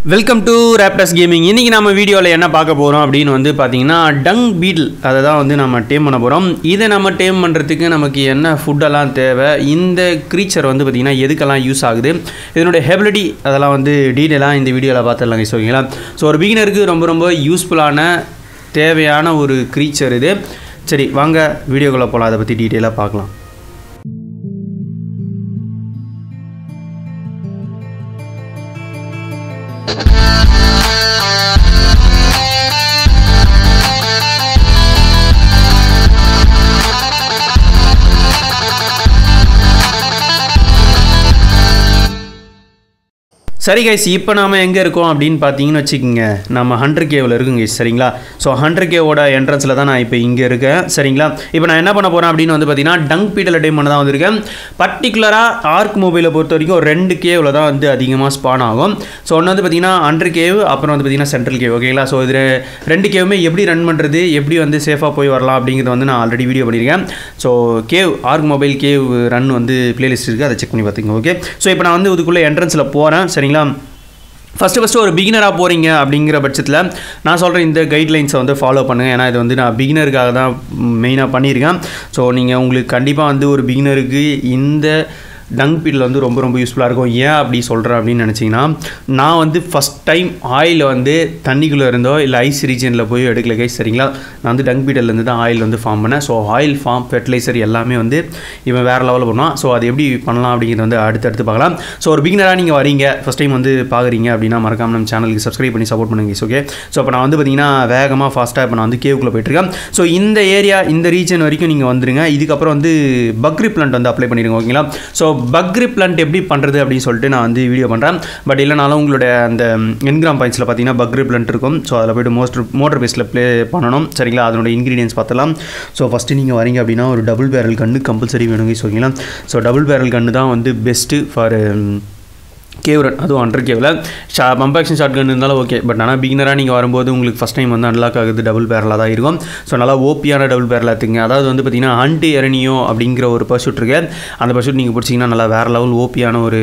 Welcome to Raptors Gaming. இன்னைக்கு நம்ம வீடியோல என்ன பார்க்க போறோம் அப்படினு வந்து பாத்தீங்கன்னா டங் பீட்டில் அத தான் வந்து நம்ம டேம் பண்ண போறோம். இத நம்ம டேம் பண்றதுக்கு நமக்கு என்ன ஃபுட் எல்லாம் தேவை, இந்த கிரீச்சர் வந்து பாத்தீங்கன்னா எதுக்கெல்லாம் யூஸ் ஆகுது, இதனுடைய எபிலிட்டி அதெல்லாம் வந்து டீடைலா இந்த வீடியோல பார்த்தறலாம் गाइस. ஓகேங்களா? சோ ஒரு பிகினருக்கு ரொம்ப யூஸ்ஃபுல்லான தேவையான ஒரு கிரீச்சர் இது. சரி வாங்க வீடியோக்குள்ள போலாம், அத பத்தி டீடைலா பார்க்கலாம். சரி गाइस, இப்போ நாம எங்க இருக்கோம் அப்படினு பாத்தீங்கன்னா வெச்சுக்கங்க, நம்ம 100 கேவ்ல இருக்கோம் गाइस. சரிங்களா? சோ 100 கேவோட என்ட்ரன்ஸ்ல தான் நான் இப்போ இங்க இருக்கேன். சரிங்களா? இப்போ நான் என்ன பண்ண போறேன் அப்படினு வந்து பாத்தீங்கன்னா டங் பீட்டில் டைம் பண்ண தான் வந்திருக்கேன். பர்టిక్యులரா ஆர்க் மொபைலை பொறுத்த வரைக்கும் ரெண்டு கேவ்ல தான் வந்து அதிகமா ஸ்பான் ஆகும். சோ ஒன்னு வந்து பாத்தீங்கன்னா 100 கேவ், அப்புறம் வந்து பாத்தீங்கன்னா சென்ட்ரல் கேவ். ஓகேங்களா? சோ இது ரெண்டு கேவுமே எப்படி ரன் பண்றது, எப்படி வந்து சேஃபா போய் வரலாம் அப்படிங்கிறது வந்து நான் ஆல்ரெடி வீடியோ பண்ணிருக்கேன். So cave arc mobile cave run வந்து பிளேலிஸ்ட் இருக்கு, அதை செக் பண்ணி பாத்துங்க. ஓகே? சோ இப்போ நான் வந்து இதுக்குள்ள என்ட்ரன்ஸ்ல போறேன். சரிங்களா? ஃபஸ்ட்டு ஒரு பிகினராக போகிறீங்க அப்படிங்கிற பட்சத்தில் நான் சொல்கிறேன், இந்த கைட்லைன்ஸை வந்து ஃபாலோ பண்ணுங்கள். ஏன்னா இது வந்து நான் பிகினருக்காக தான் மெயினாக பண்ணியிருக்கேன். ஸோ நீங்கள் உங்களுக்கு கண்டிப்பாக வந்து ஒரு பிகினருக்கு இந்த டங் பீட்டில் வந்து ரொம்ப யூஸ்ஃபுல்லாக இருக்கும். ஏன் அப்படி சொல்கிறேன் அப்படின்னு நினச்சிங்கன்னா, நான் வந்து ஃபஸ்ட் டைம் ஆயில் வந்து தண்ணிக்குள்ளே இருந்தோ இல்லை ஐஸ் ரீஜனில் போய் எடுக்கல கைஸ். சரிங்களா? நான் வந்து டங் பீட்டிலேருந்து தான் ஆயில் வந்து ஃபார்ம் பண்ணேன். ஸோ ஆயில் ஃபார்ம், ஃபெர்டிலைசர் எல்லாமே வந்து இவன் வேறு லெவலில் பண்ணுவான். ஸோ அது எப்படி பண்ணலாம் அப்படிங்கிறது வந்து அடுத்தடுத்து பார்க்கலாம். ஸோ ஒரு பிகினராக நீங்கள் வரீங்க, ஃபஸ்ட் டைம் வந்து பார்க்குறீங்க அப்படின்னா மறக்காம நம்ம சேனலுக்கு சப்ஸ்கிரைப் பண்ணி சப்போர்ட் பண்ணுங்க. ஓகே? ஸோ இப்போ நான் வந்து பார்த்தீங்கன்னா வேகமாக ஃபாஸ்ட்டாக இப்போ நான் வந்து கேவுக்குள்ளே போயிட்டுருக்கேன். ஸோ இந்த ஏரியா, இந்த ரீஜன் வரைக்கும் நீங்கள் வந்துடுங்க. இதுக்கப்புறம் வந்து பக்ரி பிளான்ட் வந்து அப்ளை பண்ணிடுங்க. ஓகேங்களா? ஸோ பக்ரி பிளான்ட் எப்படி பண்ணுறது அப்படின்னு சொல்லிட்டு நான் வந்து வீடியோ பண்ணுறேன். பட் இல்லைனாலும் உங்களுடைய அந்த என்கிராம் பாயிண்ட்ஸில் பார்த்தீங்கன்னா பக்ரி பிளான்ட் இருக்கும். ஸோ அதில் போய்ட்டு மோட்டர் பேஸில் ப்ளே பண்ணணும். சரிங்களா? அதனோட இன்க்ரீடியன்ஸ் பார்த்தலாம். ஸோ ஃபஸ்ட்டு நீங்கள் வரீங்க அப்படின்னா ஒரு டபுள் பேரல் கன்று கம்பல்சரி வேணுங்க. ஓகேங்களா? ஸோ டபுள் பேரல் கன்று தான் வந்து பெஸ்ட்டு ஃபார் கேவ் ரன், அதுவும் 100 கேவில். பம்ப் ஆக்ஷன் ஷாட் கன் இருந்தாலும் ஓகே. பட் ஆனால் பிகினராக நீங்கள் வரும்போது உங்களுக்கு ஃபஸ்ட் டைம் வந்து அன்லாக் ஆகுது டபுள் பேரலாக தான் இருக்கும். ஸோ நல்லா ஓபியான டபுள் பேரலாக எடுத்துங்க. அதாவது வந்து பார்த்தீங்கன்னா ஆன்டி எரனியோ அப்படிங்கிற ஒரு பர்சூட் இருக்கு. அந்த பர்சூட் நீங்கள் பிடிச்சிங்கன்னா நல்லா வேறு லெவல் ஓபியான ஒரு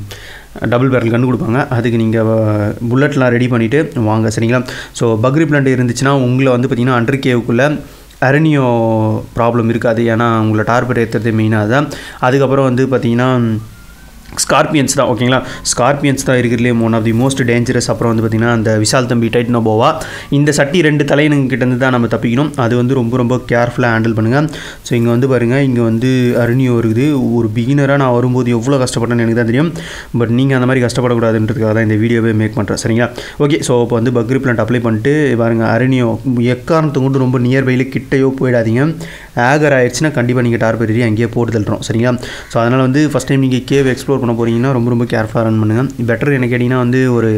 டபுள் பேரல் கன்று கொடுப்பாங்க. அதுக்கு நீங்கள் புல்லட்லாம் ரெடி பண்ணிவிட்டு வாங்க. சரிங்களா? ஸோ பக்ரி பிளான்ட் இருந்துச்சுன்னா உங்களை வந்து பார்த்தீங்கன்னா 100 கேவுக்குள்ளே அரணியோ ப்ராப்ளம் இருக்காது. ஏன்னா உங்களை டார்பெட் ஏற்றுறது மெயினாக தான். அதுக்கப்புறம் வந்து பார்த்தீங்கன்னா ஸ்கார்பியன்ஸ் தான். ஓகேங்களா? ஸ்கார்பியன்ஸ் தான் இருக்கிறதுலே one of the most dangerous. அப்புறம் வந்து பார்த்திங்கன்னா அந்த விஷால் தம்பி டைட்னோபோவா, இந்த சட்டி 2 தலையினுங்கிட்டேருந்து தான் நம்ம தப்பிக்கணும். அது வந்து ரொம்ப கேர்ஃபுல்லாக ஹேண்டில் பண்ணுங்கள். ஸோ இங்கே வந்து பாருங்கள், இங்கே வந்து அரணியோ இருக்குது. ஒரு பிகினராக நான் வரும்போது எவ்வளோ கஷ்டப்பட்டேன்னு எனக்கு தான் தெரியும். பட் நீங்கள் அந்த மாதிரி கஷ்டப்படக்கூடாதுன்றதுக்காக தான் இந்த வீடியோவே மேக் பண்ணுறேன். சரிங்களா? ஓகே. ஸோ இப்போ வந்து பக்ரி பிளான்ட் அப்ளை பண்ணிட்டு பாருங்கள், அரணியோ எக்காரணத்தை கொண்டு ரொம்ப நியர்பையில் கிட்டையோ போயிடாதீங்க. ஆகர் ஆயிடுச்சுன்னா கண்டிப்பாக நீங்கள் டார்பெட் ஏறி அங்கேயே போட்டு தள்ளுறோம். சரிங்களா? ஸோ அதனால் வந்து ஃபஸ்ட் டைம் நீங்கள் கேவ் எக்ஸ்ப்ளோர் பண்ண போகிறீங்கன்னா ரொம்ப கேர்ஃபுல்லாக ரன் பண்ணுங்கள். பெட்டர் என்ன கேட்டிங்கன்னா வந்து ஒரு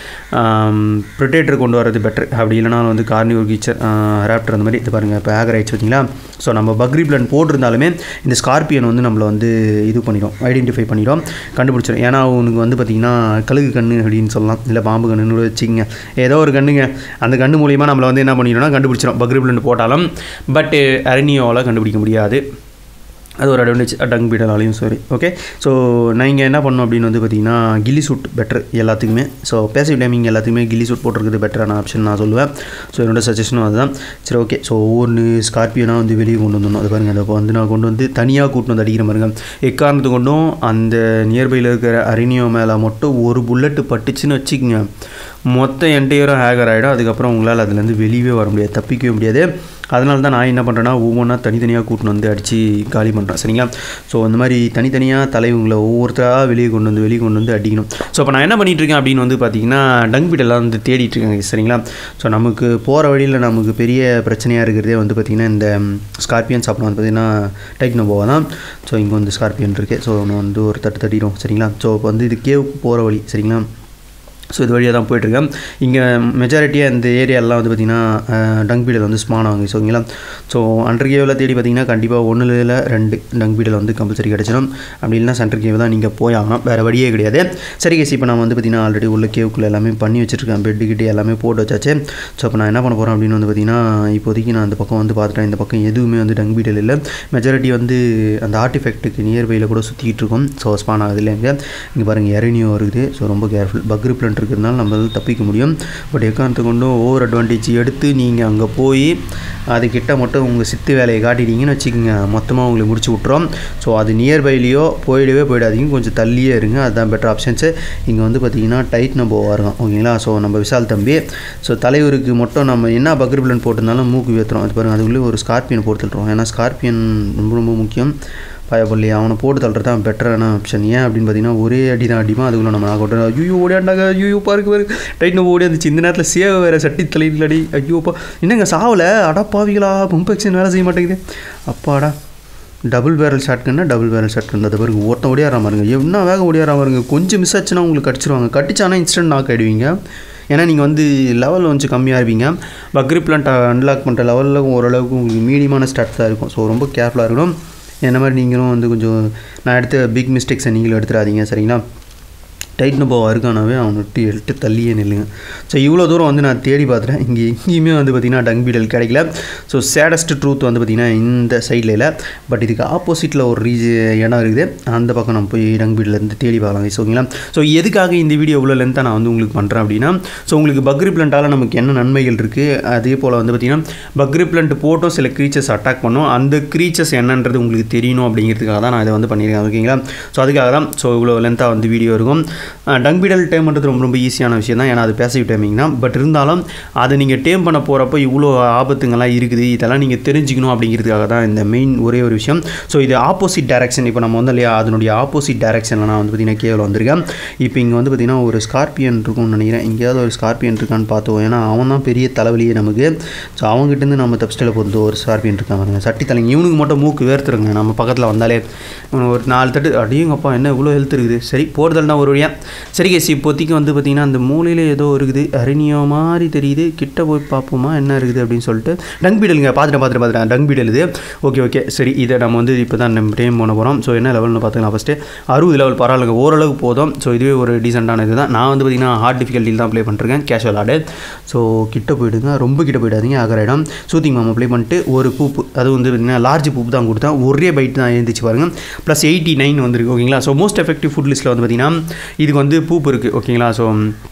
ப்ரொடேட்டர் கொண்டு வரது பெட்டர். அப்படி இல்லைனா வந்து கார்னிவோர் கீச்சர், ராப்டர் அந்த மாதிரி. இது பாருங்கள், இப்போ ஆகர் ஆயிடுச்சு பார்த்தீங்களா? ஸோ நம்ம பக்ரி பிளான்ட் போட்டிருந்தாலுமே இந்த ஸ்கார்பியன் வந்து நம்மளை வந்து இது பண்ணிடும், ஐடென்டிஃபை பண்ணிடும், கண்டுபிடிச்சிடும். ஏன்னா அவனுக்கு வந்து பார்த்திங்கன்னா கழுகு கண்ணு அப்படின்னு சொல்லலாம், இல்லை பாம்பு கண்ணுன்னு வச்சுக்கிங்க, ஏதோ ஒரு கண்ணுங்க. அந்த கண்ணு மூலிமா நம்மளை வந்து என்ன பண்ணிடும்னா கண்டுபிடிச்சிடும் பக்ரி பிளான்ட் போட்டாலும். பட் அரணியோவில் கண்டுபிடிக்க முடியாது. அது ஒரு அட்வான்டேஜ் டங் பீட்டலாலையும். சரி, ஓகே. ஸோ நான் இங்கே என்ன பண்ணணும் அப்படின்னு வந்து பார்த்தீங்கன்னா கில்லி சூட் பெட்டர் எல்லாத்துக்குமே. ஸோ பேசிவ் டைமிங் எல்லாத்துக்குமே கில்லி சூட் போட்டிருக்குது பெட்டரான ஆப்ஷன் நான் சொல்லுவேன். ஸோ என்னோட சஜஷனும் அதுதான். சரி, ஓகே. ஸோ ஒவ்வொரு ஸ்கார்பியோனா வந்து வெளியே கொண்டு வந்துடணும். அது பாருங்கள், அதை வந்து நான் கொண்டு வந்து தனியாக கூட்டின்னு வந்து அடிக்கிற பாருங்க. எக்காரணத்து கொண்டும் அந்த நியர்பையில் இருக்கிற அரணியோ மேலே மட்டும் ஒரு புல்லட்டு பட்டுச்சுன்னு வச்சுக்கோங்க, மொத்த என்டையரும் ஹேகர் ஆகிடும். அதுக்கப்புறம் உங்களால் அதுலேருந்து வெளியவே வர முடியாது, தப்பிக்கவே முடியாது. அதனால தான் நான் என்ன பண்ணுறேன்னா ஒவ்வொன்றா தனித்தனியாக கூட்டின்னு வந்து அடித்து காலி பண்ணுறேன். சரிங்களா? ஸோ அந்த மாதிரி தனித்தனியாக தலைவங்களை ஒவ்வொருத்தராக வெளியே கொண்டு வந்து அடிக்கணும். ஸோ இப்போ நான் என்ன பண்ணிகிட்ருக்கேன் அப்படின்னு வந்து பார்த்தீங்கன்னா டங் பீட்டெல்லாம் வந்து தேடிட்டுருக்கேன். சரிங்களா? ஸோ நமக்கு போகிற வழியில் நமக்கு பெரிய பிரச்சனையாக இருக்கிறதே வந்து பார்த்திங்கன்னா இந்த ஸ்கார்பியன்ஸ், அப்புறம் வந்து பார்த்திங்கன்னா டைட்னோபோவா தான். ஸோ இங்கே வந்து ஸ்கார்பியன் இருக்குது. ஸோ நான் வந்து ஒரு தட்டிடும். சரிங்களா? ஸோ இப்போ வந்து இது கேவுக்கு போகிற வழி. சரிங்களா? ஸோ இது வழியாக தான் போய்ட்டுருக்கேன். இங்கே மெஜாரிட்டியாக இந்த ஏரியாலாம் வந்து பார்த்திங்கன்னா டங் பீட்டில் வந்து ஸ்பான் ஆகுங்க. ஓகேங்களா? ஸோ 100 கேவில் தேடி பார்த்திங்கன்னா கண்டிப்பாக 1 இல்லை 2 டங் பீட்டில் வந்து கம்பல்சரி கிடச்சிடும். அப்படி இல்லைனா சென்டர் கேவ் தான் நீங்கள் போய் ஆகணும், வேறு வழியே கிடையாது. சரி கேஸ், இப்போ நான் வந்து பார்த்திங்கன்னா ஆல்ரெடி உள்ள கேவுக்குள்ளே எல்லாமே பண்ணி வச்சுருக்கேன், பெட்டுக்கிட்டே எல்லாமே போட்டு வச்சாச்சு. ஸோ இப்போ நான் என்ன பண்ண போகிறேன் அப்படின்னு வந்து பார்த்திங்கன்னா, இப்போதைக்கு நான் அந்த பக்கம் வந்து பார்த்துட்டேன். இந்த பக்கம் எதுவுமே வந்து டங் பீட்டில் இல்லை. மெஜாரிட்டி வந்து அந்த ஆர்டிஃபெக்ட்டுக்கு நியர்பையில் கூட சுற்றிக்கிட்டு இருக்கும். ஸோ ஸ்பான் ஆகுது இல்லைங்க. இங்கே பாருங்கள், எரணியோ இருக்குது. ஸோ ரொம்ப கேர்ஃபுல். பக்ரி பிளான்ட் பிளான்ட் இருக்கிறதுனால நம்மளால் தப்பிக்க முடியும். பட் எக்காரணத்தை கொண்டும் ஓவர் அட்வான்டேஜ் எடுத்து நீங்கள் அங்கே போய் அதுக்கிட்ட மட்டும் உங்கள் சித்து வேலையை காட்டிட்டீங்கன்னு வச்சுக்கோங்க, மொத்தமாக உங்களுக்கு முடிச்சு விட்றோம். ஸோ அது நியர்பைலேயோ போயிடாதீங்க, கொஞ்சம் தள்ளியே இருங்க, அதுதான் பெட்டர் ஆப்ஷன்ஸு. இங்கே வந்து பார்த்திங்கன்னா டைட் நம்ம இருக்கோம் ஓகேங்களா. ஸோ நம்ம விஷால் தம்பி ஸோ தலைவருக்கு மட்டும் நம்ம என்ன பக்கர் பிளான் போட்டிருந்தாலும் மூக்கு ஏற்றுறோம். அது பாருங்கள், அதுக்குள்ளே ஒரு ஸ்கார்பியன் போட்டு தள்ளுறோம். ஏன்னா ஸ்கார்பியன் ரொம்ப ரொம்ப முக்கியம். பயப்படலையே, அவனை போட்டு தள்ளுறது தான் பெட்டரான ஆப்ஷன். ஏன் அப்படின்னு பார்த்தீங்கன்னா ஒரே அடி தான் அடிமா, அதுக்குள்ளே நம்ம ஆகட்டும். ஐயோ ஓடியாண்டாங்க, ஐயோ பாருக்கு டைட் நம்ம ஓடியாந்துச்சு. இந்த நேரத்தில் சேவை வேறு சட்டி தலையில் அடி. ஐயோப்பா என்னங்க சாவலை, அடப்பாவிகளா, பம்ப் ஆக்ஷன் வேலை செய்ய மாட்டேங்குது. அப்பாடா, டபுள் பேரல் ஷாட்கன்னா டபுள் பேரல் ஷாட்கன் அது பாருங்க, ஒருத்தன் ஓடியாரா பாருங்க, என்ன வேகம் ஓடியாரா பாருங்க. கொஞ்சம் மிஸ் ஆச்சுன்னா உங்களுக்கு கடிச்சிருவாங்க, கட்டிச்சானா இன்ஸ்டன்ட் நாக் ஆகிடுவீங்க. ஏன்னா நீங்கள் வந்து லெவல் கொஞ்சம் கம்மியாக இருப்பீங்க. பக்ரி பிளான்ட் அன்லாக் பண்ணுற லெவலில் ஓரளவுக்கு உங்களுக்கு மீடியமான ஸ்டார்ட் தான் இருக்கும். ஸோ ரொம்ப கேர்ஃபுல்லாக இருக்கணும். என்ன மாதிரி நீங்களும் வந்து கொஞ்சம் நான் எடுத்த பிக் மிஸ்டேக்ஸை நீங்களும் எடுத்துடாதீங்க சரிங்களா. டைட்னு போவா இருக்கானாவே அவனை விட்டு தள்ளியே நில்லுங்க. ஸோ இவ்வளோ தூரம் வந்து நான் தேடி பார்த்துட்டேன், எங்கேயுமே வந்து பார்த்திங்கன்னா டங் பீடல் கிடைக்கல. ஸோ சேடஸ்ட் ட்ரூத் வந்து பார்த்திங்கன்னா இந்த சைடில் இல்லை, பட் இதுக்கு ஆப்போசிட்டில் ஒரு இடம் இருக்குது, அந்த பக்கம் நம்ம போய் டங் பீடலேருந்து தேடி பார்க்கலாம். ஓகேங்களா. ஸோ எதுக்காக இந்த வீடியோ எவ்வளோ லென்த்தாக நான் வந்து உங்களுக்கு பண்ணுறேன் அப்படின்னா, ஸோ உங்களுக்கு பக்ரி பிளான்ட்டால் நமக்கு என்ன நன்மைகள் இருக்குது, அதே போல் வந்து பார்த்திங்கன்னா பக்ரி பிளான்ட் போட்டும் சில க்ரீச்சர்ஸ் அட்டாக் பண்ணும், அந்த க்ரீச்சர்ஸ் என்னன்றது உங்களுக்கு தெரியணும் அப்படிங்கிறதுக்காக தான் நான் இதை வந்து பண்ணியிருக்கேன் ஓகேங்களா. ஸோ அதுக்காக தான் ஸோ இவ்வளோ லென்த்தாக வந்து வீடியோ இருக்கும். டங் பீடல் டேம் பண்ணுறது ரொம்ப ரொம்ப ஈஸியான விஷயம் தான், ஏன்னா அது பேசிவ் டைமிங் தான். பட் இருந்தாலும் அதை நீங்கள் டேம் பண்ண போகிறப்போ இவ்வளோ ஆபத்துங்கள்லாம் இருக்குது, இதெல்லாம் நீங்கள் தெரிஞ்சுக்கணும் அப்படிங்கிறதுக்காக தான் இந்த மெயின் ஒரே ஒரு விஷயம். ஸோ இது ஆப்போசிட் டைரக்ஷன், இப்போ நம்ம வந்து இல்லையா அதனுடைய ஆப்போசிட் டைரக்ஷனில் நான் வந்து பார்த்திங்கன்னா கேவில் வந்திருக்கேன். இப்போ இங்கே வந்து பார்த்திங்கன்னா ஒரு ஸ்கார்பியன் இருக்கும்னு நினைக்கிறேன், எங்கேயாவது ஒரு ஸ்கார்பியன் இருக்கான்னு பார்த்தோம், ஏன்னா அவன் தான் பெரிய தலைவலியே நமக்கு. ஸோ அவங்ககிட்டருந்து நம்ம தப்பிச்சில் போகிறது ஒரு ஸ்கார்பியன் இருக்காங்க சட்டி தலைங்க, இவனுக்கு மட்டும் மூக்கு வேர்த்துருங்க, நம்ம பக்கத்தில் வந்தாலே ஒரு 4 தட்டு அடியுங்கப்பா என்ன இவ்வளோ ஹெல்த் இருக்குது. சரி போடுதல்னா ஒரு வழியாக. சரி கேஸ், இப்போதைக்கு வந்து பார்த்திங்கன்னா அந்த மூலையில் ஏதோ இருக்குது, அரினியோ மாதிரி தெரியுது, கிட்ட போய் பார்ப்போமா என்ன இருக்குது அப்படின்னு சொல்லிட்டு. டங் பீடலுங்க, பார்த்துட்டேன் டங் பீடல் இது. ஓகே சரி, இதை நம்ம வந்து இப்போ தான் நம்ம டைம் பண்ண போகிறோம். ஸோ என்ன லெவல்னு பார்த்துக்கலாம். ஃபஸ்ட்டு 60 லெவல் பரவாயில்லைங்க, ஓரளவுக்கு போதும். ஸோ இதுவே ஒரு டீசெண்டான இது தான். நான் வந்து பார்த்திங்கன்னா ஹார்ட் டிஃபிகல்ட்டியில் தான் ப்ளே பண்ணிருக்கேன், கேஷுவல் ஆடு. ஸோ கிட்ட போயிடுங்க, ரொம்ப கிட்ட போயிடாதீங்க, ஆகிற சூத்திங் மாமா ப்ளே பண்ணிட்டு ஒரு பூப்பு, அது வந்து பார்த்திங்கன்னா லார்ஜ் பூப்பு தான் கொடுத்தேன், ஒரே பைட் தான் எழுந்திரிச்சு பாருங்கள். ப்ளஸ் 89 வந்துருக்கு ஓகேங்களா. ஸோ மோஸ்ட் எஃபெக்டிவ் ஃபுட் லிஸ்ட்டில் வந்து பார்த்திங்கன்னா இதுக்கு வந்து பூப்பு இருக்குது ஓகேங்களா. ஸோ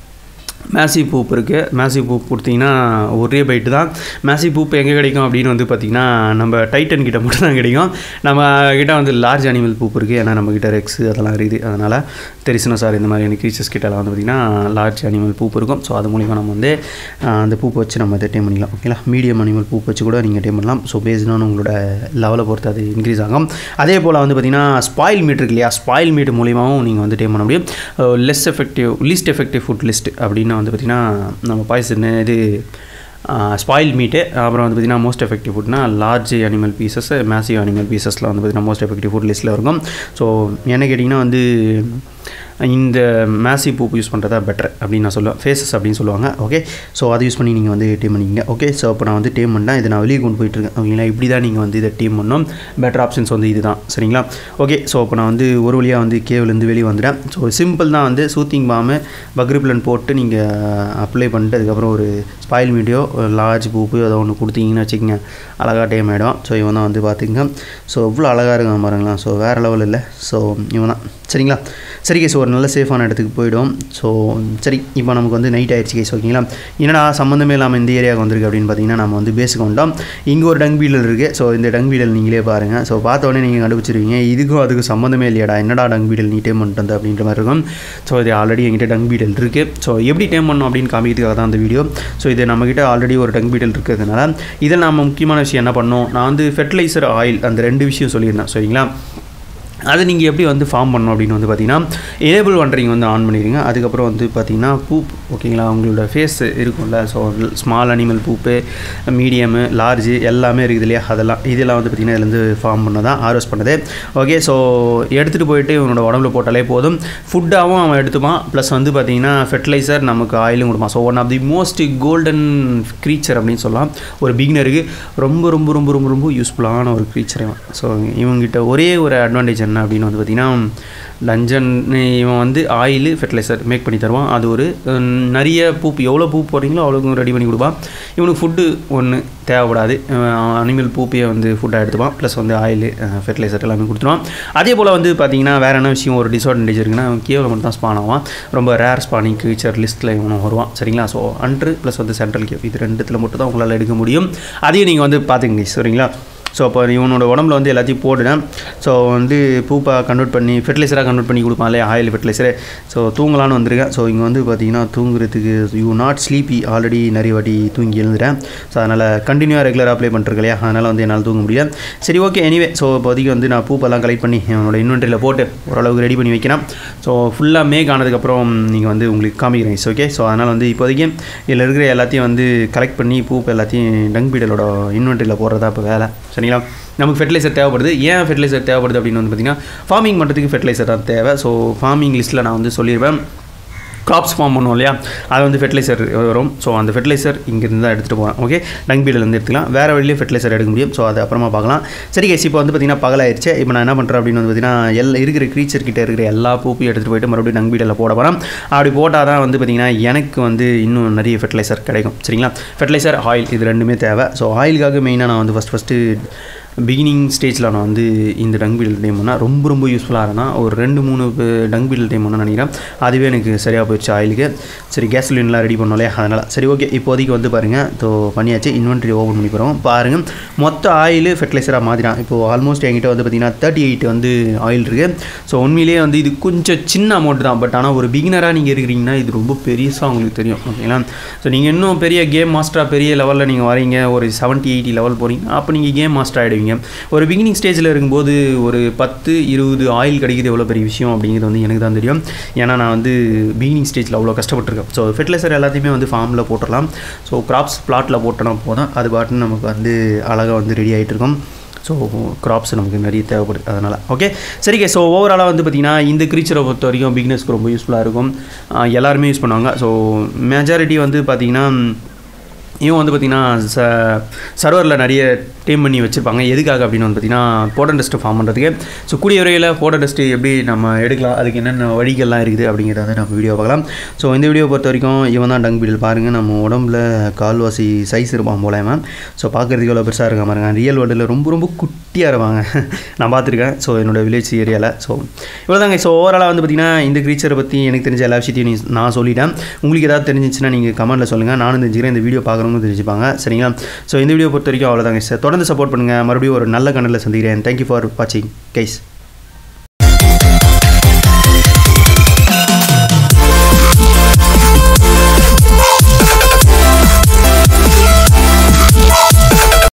மேசிவ் பூப் இருக்குது, மேசிவ் பூப் கொடுத்தீங்கன்னா ஒரே பைட்டு தான். மேசிவ் பூப் எங்கே கிடைக்கும் அப்படின்னு வந்து பார்த்திங்கன்னா நம்ம டைட்டன் கிட்ட மட்டும் தான் கிடைக்கும். நம்ம கிட்ட வந்து லார்ஜ் அனிமல் பூப் இருக்குது, ஏன்னா நம்மக்கிட்ட ரெக்ஸு அதெல்லாம் இருக்குது, அதனால் தெரிசணும் சார் இந்த மாதிரியான க்ரீச்சர்ஸ் கிட்டலாம் வந்து பார்த்திங்கன்னா லார்ஜ் அனிமல் பூப் இருக்கும். ஸோ அது மூலிமா நம்ம வந்து அந்த பூப்பை வச்சு நம்ம அதை டேம் பண்ணிக்கலாம் ஓகேங்களா. மீடியம் அனிமல் பூப் வச்சு கூட நீங்கள் டேம் பண்ணலாம். ஸோ பேஸ்டான உங்களோட லெவலை பொறுத்து அது இன்க்ரீஸ் ஆகும். அதே போல் வந்து பார்த்திங்கன்னா ஸ்பாயில் மீட் இருக்கு இல்லையா, ஸ்பாயில் மீட் மூலியமாகவும் நீங்கள் வந்து டேம் பண்ண முடியும். லீஸ்ட் எஃபெக்டிவ் ஃபுட் லிஸ்ட் அப்படின்னு வந்து பார்த்திங்கன்னா நம்ம பாய்சன் இது ஸ்பாயில் மீட்டு. அப்புறம் வந்து பார்த்திங்கன்னா மோஸ்ட் எஃபெக்டிவ் ஃபுட்னா large animal pieces, massive animal பீசஸில் வந்து பார்த்திங்கன்னா மோஸ்ட் எஃபெக்டிவ் ஃபுட் லிஸ்ட்டில் இருக்கும். ஸோ என்ன கேட்டிங்கன்னா வந்து இந்த மேசிவ் பூப் யூஸ் பண்ணுறதா பெட்டர் அப்படின்னு நான் சொல்லுவேன், ஃபேஸஸ் அப்படின்னு சொல்லுவாங்க ஓகே. ஸோ அதை யூஸ் பண்ணி நீங்கள் வந்து டீம் பண்ணிக்கிங்க ஓகே. ஸோ இப்போ நான் வந்து டீம் பண்ணேன், இதை நான் வெளியே கொண்டு போயிட்டுருக்கேன் ஓகேங்களா. இப்படி தான் நீங்கள் வந்து இதை டீம் பண்ணணும். பெட்டர் ஆப்ஷன்ஸ் வந்து இது தான் சரிங்களா. ஓகே, ஸோ இப்போ நான் வந்து ஒரு வழியாக வந்து கேவ்லேருந்து வெளியே வந்துட்டேன். ஸோ சிம்பிள் தான், வந்து சூத்திங் பாம்பு பக்ரி பிளான் போட்டு நீங்கள் அப்ளை பண்ணிட்டு அதுக்கப்புறம் ஒரு ஸ்பாயில் மீடியோ லார்ஜ் பூப்பு ஏதோ ஒன்று கொடுத்தீங்கன்னு வச்சுக்கோங்க, அழகாக டைம் ஆகிடும். ஸோ இவன் தான் வந்து பார்த்துக்கங்க. ஸோ இவ்வளோ அழகாக இருக்கான் பாருங்களா. ஸோ வேறு லெவல் இல்லை. ஸோ இவன் தான் சரிங்களா. சரி கேஸ், ஒரு நல்ல சேஃபான இடத்துக்கு போய்டும். ஸோ சரி, இப்போ நமக்கு வந்து நைட் ஆயிடுச்சு கேஸ் ஓகேங்களா. என்னடா சம்மந்தமே இல்லாமல் இந்த ஏரியாவுக்கு வந்திருக்கு அப்படின்னு பார்த்தீங்கன்னா, நம்ம வந்து பேஸுக்கு வந்தோம். இங்கே ஒரு டங் பீடல் இருக்குது. ஸோ இந்த டங் பீடல் நீங்களே பாருங்கள். ஸோ பார்த்த உடனே நீங்கள் கண்டுபிடிச்சிருவீங்க, இதுக்கும் அதுக்கு சம்மந்தமே இல்லையாடா, என்னடா டங் பீடல் நீ டேம் பண்ணிட்டு வந்த அப்படின்ற மாதிரி இருக்கும். ஸோ இது ஆல்ரெடி எங்கிட்ட டங் பீடல் இருக்குது. ஸோ எப்படி டேம் பண்ணணும் அப்படின்னு காமிக்கிறதுக்காக தான் அந்த வீடியோ. ஸோ இது நம்மக்கிட்ட ஆல்ரெடி ஒரு டங் பீடல் இருக்கிறதுனால இதில் நம்ம முக்கியமான விஷயம் என்ன பண்ணணும், நான் வந்து ஃபெர்டிலைசர் ஆயில் அந்த 2 விஷயம் சொல்லியிருந்தேன் சரிங்களா. அது நீங்கள் எப்படி வந்து ஃபார்ம் பண்ணணும் அப்படின்னு வந்து பார்த்திங்கன்னா எனேபிள் பண்ணுறீங்க வந்து ஆன் பண்ணிடுங்க. அதுக்கப்புறம் வந்து பார்த்திங்கன்னா பூப் ஓகேங்களா, உங்களோட ஃபேஸ் இருக்கும்ல. So small animal poop, medium, large எல்லாமே இருக்குது இல்லையா, இதெல்லாம் வந்து பார்த்திங்கன்னா இதுலேருந்து ஃபார்ம் பண்ணதான் ஆர்வஸ் பண்ணது ஓகே. ஸோ எடுத்துகிட்டு போயிட்டு இவனோட உடம்புல போட்டாலே போதும், ஃபுட்டாகவும் அவன் எடுத்துப்பான், ப்ளஸ் வந்து பார்த்திங்கன்னா ஃபெர்டிலைசர் நமக்கு ஆயிலும் கொடுப்பான். So one of the most golden creature அப்படின்னு சொல்லலாம். ஒரு பிகினருக்கு ரொம்ப ரொம்ப ரொம்ப ரொம்ப ரொம்ப யூஸ்ஃபுல்லான ஒரு க்ரீச்சர் இவன். ஸோ இவங்ககிட்ட ஒரே ஒரு அட்வான்டேஜ் என்ன அப்படின்னு வந்து பார்த்திங்கன்னா டஞ்சன் இவன் வந்து ஆயில் ஃபெர்டிலைசர் மேக் பண்ணி தருவான். அது ஒரு நிறைய பூப்பு எவ்வளோ பூ போடுறீங்களோ அவ்வளோக்கும் ரெடி பண்ணி கொடுப்பான். இவனுக்கு ஃபுட்டு ஒன்று தேவைப்படாது, அனிமல் பூப்பையே வந்து ஃபுட்டாக எடுத்துப்பான். ப்ளஸ் வந்து ஆயில் ஃபெர்டிலைசர் எல்லாமே கொடுத்துருவான். அதே போல் வந்து பார்த்திங்கன்னா வேறு என்ன விஷயம் ஒரு டிஸ்அட்வான்டேஜ் இருக்குன்னா கேவலம் மட்டும் தான் ஸ்பான் ஆவான். ரொம்ப ரேர் ஸ்பானிங் க்ரீச்சர் லிஸ்ட்டில் இவனும் வருவான். சரிங்களா? ஸோ ஹண்டர் ப்ளஸ் வந்து சென்ட்ரல் கேவ் இது ரெண்டுத்தில் மட்டும் தான் உங்களால் எடுக்க முடியும். அதையும் நீங்கள் வந்து பார்த்துங்க. சரிங்களா? ஸோ அப்போ இவனோட உடம்புல வந்து எல்லாத்தையும் போட்டுனேன். ஸோ வந்து பூப்பாக கன்வெர்ட் பண்ணி ஃபெர்டிலைசராக கன்வெர்ட் பண்ணி கொடுப்பான் இல்லையா, ஆயில் ஃபெர்டிலைசரு. ஸோ தூங்கலான்னு வந்திருக்கேன். ஸோ இங்கே வந்து பார்த்திங்கன்னா தூங்குறதுக்கு யூ நாட் ஸ்லீப்பி, ஆல்ரெடி நிறைய வாட்டி தூங்கி எழுந்துறேன். ஸோ அதனால் கண்டினியூவாக ரெகுலராக அப்ளை பண்ணிருக்கேன் இல்லையா, அதனால் வந்து என்னால் தூங்க முடியல. சரி, ஓகே. எனிவே ஸோ இப்போதைக்கு வந்து நான் பூப்பெல்லாம் கலெக்ட் பண்ணி என்னோட இன்வென்ட்ரியில் போட்டு ஓரளவுக்கு ரெடி பண்ணி வைக்கிறேன். ஸோ ஃபுல்லாக மேக் ஆனதுக்கப்புறம் நீங்கள் வந்து உங்களுக்கு காமிக்கிறேன். It's okay. ஸோ அதனால் வந்து இப்போதைக்கு இதில் இருக்கிற எல்லாத்தையும் வந்து கலெக்ட் பண்ணி பூப்பு எல்லாத்தையும் டங் பீடலோட இன்வென்ட்ரியில் போடுறதா இப்போ வேலை. சரிங்களா? நமக்கு ஃபெர்டிலைசர் தேவைப்படுது. ஏன் ஃபெர்டிலைசர் தேவைப்படுது அப்படின்னு வந்து பார்த்திங்கன்னா ஃபார்மிங் பண்ணுறதுக்கு ஃபெர்டிலைசர் தான் தேவை. ஸோ ஃபார்மிங் லிஸ்ட்டில் நான் வந்து சொல்லிடுவேன். க்ராப்ஸ் ஃபார்ம் பண்ணுவோம் இல்லையா, அது வந்து ஃபெர்டிலைசர் வரும். ஸோ அந்த ஃபெர்டிலைசர் இங்கேருந்து தான் எடுத்துகிட்டு போகிறேன். ஓகே, டங் பீடலேருந்து எடுத்துக்கலாம். வேறு வழியிலே ஃபெர்டிலைசர் எடுக்க முடியும். ஸோ அது அப்புறமா பார்க்கலாம். சரி கைஸ், இப்போ வந்து பார்த்திங்கன்னா பகலாயிருச்சு. இப்போ நான் என்ன பண்ணுறேன் அப்படின்னு வந்து பார்த்திங்கன்னா இருக்கிற க்ரீச்சர் கிட்டே இருக்கிற எல்லா பூப்பையும் எடுத்துகிட்டு போயிட்டு மறுபடியும் டங் பீடலில் போட போகிறேன். அப்படி போட்டால் தான் வந்து பார்த்திங்கன்னா எனக்கு வந்து இன்னும் நிறைய ஃபெர்டிலைசர் கிடைக்கும். சரிங்களா? ஃபெர்டிலைசர், ஆயில் இது ரெண்டுமே தேவை. ஸோ ஆயிலுக்காக மெயினாக நான் வந்து ஃபஸ்ட்டு பிகினிங் ஸ்டேஜில் நான் வந்து இந்த டங் பீடல் டைம் பண்ணால் ரொம்ப யூஸ்ஃபுல்லாக இருந்தால் ஒரு 2-3 டங் பீடல் டைம் பண்ண நினைக்கிறேன். அதுவே எனக்கு சரியாக போயிடுச்சு ஆயிலுக்கு. சரி, கேஸ்லின்லாம் ரெடி பண்ணோம் இல்லையா, அதனால் சரி, ஓகே. இப்போதைக்கு வந்து பாருங்கள், ஸோ பண்ணியாச்சு. இன்வென்ட்ரி ஓப்பன் பண்ணி போகிறோம். பாருங்கள், மொத்த ஆயில் ஃபெர்டிலைசராக மாற்றிடான். இப்போது ஆல்மோஸ்ட் என்கிட்ட வந்து பார்த்திங்கன்னா 38 வந்து ஆயில் இருக்குது. ஸோ உண்மையிலேயே வந்து இது கொஞ்சம் சின்ன அமௌண்ட் தான். பட் ஆனால் ஒரு பிகினராக நீங்கள் இருக்கிறீங்கன்னா இது ரொம்ப பெருசாக உங்களுக்கு தெரியும். ஓகேங்களா? ஸோ நீங்கள் இன்னும் பெரிய கேம் மாஸ்டராக பெரிய லெவலில் நீங்கள் வரீங்க, ஒரு 70-80 லெவல் போகிறீங்க, அப்போ நீங்கள் கேம் மாஸ்டர் ஆகிடுவீங்க. ஒரு பிகினிங் ஸ்டேஜில் இருக்கும்போது ஒரு 10-20 ஆயில் கிடைக்கிது எவ்வளோ பெரிய விஷயம் அப்படிங்கிறது வந்து எனக்கு தான் தெரியும். ஏன்னா நான் வந்து பிகினிங் ஸ்டேஜில் அவ்வளோ கஷ்டப்பட்டுருக்கேன். ஸோ ஃபெர்டிலைசர் எல்லாத்தையுமே வந்து ஃபார்மில் போட்டுடலாம். ஸோ கிராப்ஸ் பிளாட்டில் போட்டோன்னா போதும், அது பாட்டுன்னு நமக்கு வந்து அழகாக வந்து ரெடி ஆகிட்டு இருக்கும். ஸோ கிராப்ஸ் நமக்கு நிறைய தேவைப்படுது அதனால். ஓகே, சரிங்க. ஸோ ஓவராலாக வந்து பார்த்திங்கன்னா இந்த க்ரீச்சரை பொறுத்த வரைக்கும் பிகினர்ஸ்க்கு ரொம்ப யூஸ்ஃபுல்லாக இருக்கும். எல்லாருமே யூஸ் பண்ணுவாங்க. ஸோ மெஜாரிட்டி வந்து பார்த்திங்கன்னா இவன் வந்து பார்த்திங்கன்னா சர்வரில் நிறைய டீம் பண்ணி வச்சுருப்பாங்க. எதுக்காக அப்படின்னு வந்து பார்த்திங்கன்னா போர்டன் டஸ்ட்டு ஃபார்ம் பண்ணுறதுக்கு. ஸோ கூடிய வரையில் போர்டன் டஸ்ட்டு எப்படி நம்ம எடுக்கலாம், அதுக்கு என்னென்ன வழிகள்லாம் இருக்குது அப்படிங்கிறத வந்து நம்ம வீடியோ பார்க்கலாம். ஸோ இந்த வீடியோ பொறுத்த வரைக்கும் இவன் தான் டங் பீடல். பாருங்கள், நம்ம உடம்புல கால்வாசி சைஸ் இருப்பான் போல இவன். ஸோ பார்க்குறதுக்கு எவ்வளோ பெருசாக இருக்க பாருங்க. ரியல் வேர்ல்டில் ரொம்ப குட்டியாக இருப்பாங்க. நான் பார்த்துருக்கேன். ஸோ என்னோடய வில்லேஜ் ஏரியாவில். ஸோ இவ்வளோதாங்க. ஸோ ஓவராலாக வந்து பார்த்திங்கன்னா இந்த க்ரீச்சரை பற்றி எனக்கு தெரிஞ்ச எல்லா விஷயத்தையும் நான் சொல்லிட்டேன். உங்களுக்கு ஏதாவது தெரிஞ்சிச்சுன்னா நீங்கள் கமெண்ட்டில் சொல்லுங்கள். நானும் தெரிஞ்சுக்கிறேன், இந்த வீடியோ பார்க்குறவங்க தெரிஞ்சுப்பாங்க. சரிங்களா? ஸோ இந்த வீடியோ பொறுத்த வரைக்கும் அவ்வளோதாங்க சார். தொடர்ந்து சப்போர்ட் பண்ணுங்கள். மறுபடியும் ஒரு நல்ல கண்டென்ட்டில் சந்திக்கிறேன். தேங்க்யூ ஃபார் வாட்சிங் கைஸ்.